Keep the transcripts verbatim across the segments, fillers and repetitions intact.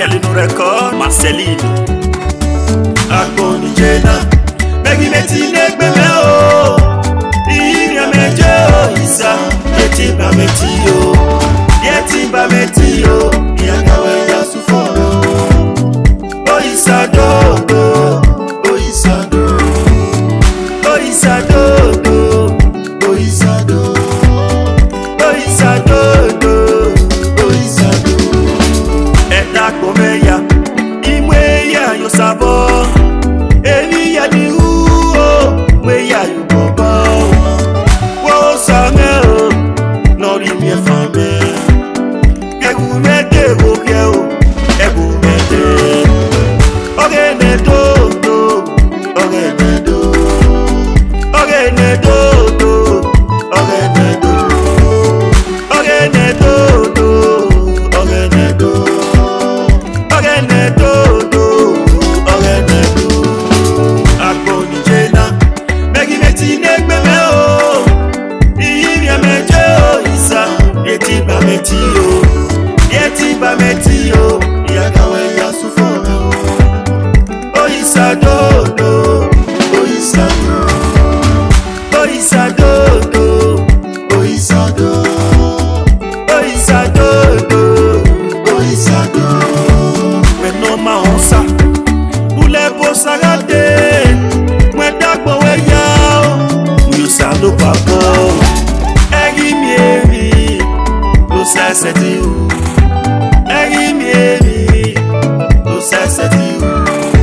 Marcelino record, Marcelino. Agboni jena, begi meti negbe me o. Iya meje o isa, yeti ba meti o, yeti ba meti o. Iya gawe ya suforo. Oisado, Oisado, Oisado, Oisado, Oisado, Oisado. Eta komeya, imwe ya yo sabo. Emi ya di uo, we ya yo bobo. Wo same o, nori mi e fame. Egu mete wo ke o, egu mete. Oge ne do do, oge ne do, oge ne do do, oge ne do, oge ne do do, oge ne do, oge ne do do, oge ne do. Agboni jena, begi meti negbe me o. Iyi ya meje o isa, yeti ba meti o, yeti ba meti o. Ya gawe ya suforo. Oisado, Oisado, Oisado, Oisado, Oisado, Oisado. When no ma onsa, ule bosa gade, when dagbo we yao, Oisado papo, egi mieri, osa seti u, egi mieri, osa seti u.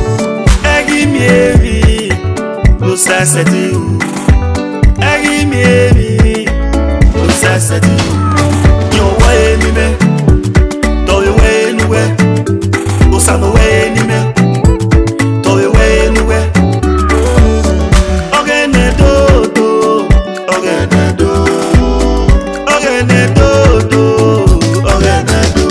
Mieri, lo sa seti u. Egi mieri, lo sa seti u. Yo wa eni me, do yo wa eni we. O sa no wa eni me, do yo wa eni we. Oge ne do do, oge ne do, oge ne do do, oge ne do.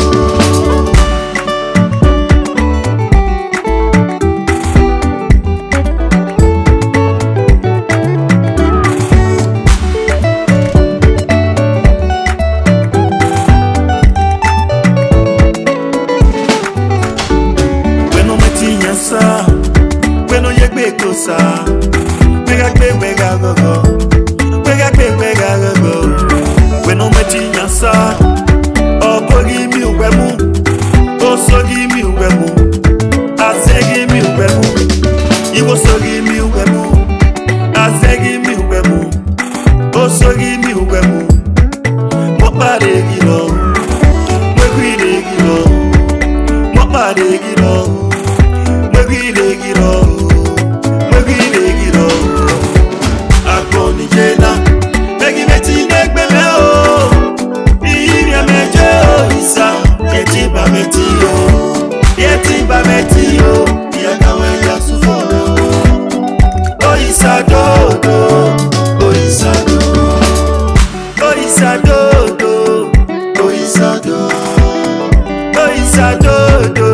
When no yegbe kosa, wega gbe wega go go, wega gbe wega go go. When no meti nyasa, obogi mi uwemu, osogi mi uwemu, azegi mi uwemu, iwo sogi mi uwemu, azegi mi uwemu, osogi mi uwemu. Mopare gilo, mwegwire gilo, mopare gilo. Mwegwire giro, mwegwire giro. Agboni jena, begi meti negbe me o. Iyi ya meje o isa, yeti ba meti o, yeti ba meti o. Ya gawe ya suforo. Oisado, Oisado, Oisado, Oisado, Oisado.